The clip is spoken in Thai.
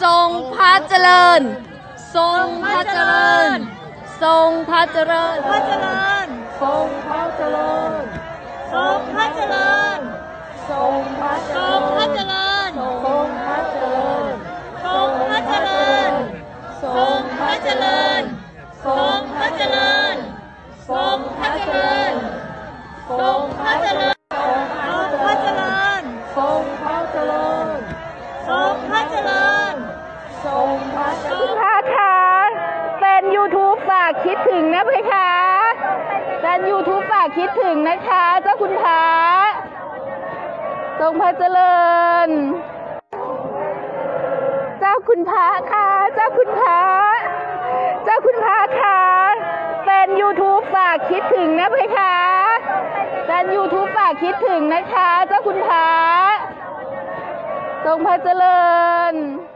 ทรงพระเจริญทรงพระเจริญทรงพระเจริญพระเจริญทรงพระเจริญทรงพระเจริญทรงพระเจริญทรงพระเจริญทรงพระเจริญทรงพระเจริญทรงพระเจริญทรงพระเจริญทรงพระเจริญทรงพระเจริญทรงพระเจริญทรงพระเจริญทรงพระเจริญทรงพระเจริญคุณพระคะเป็น YouTube ฝากคิดถึงนะเพคะเป็น YouTube ฝากคิดถึงนะคะเจ้าคุณพระทรงพระเจริญเจ้าคุณพระค่ะเจ้าคุณพระเจ้าคุณพระค่ะเป็น YouTube ฝากคิดถึงนะเพคะเป็น YouTube ฝากคิดถึงนะคะเจ้าคุณพระทรงพระเจริญ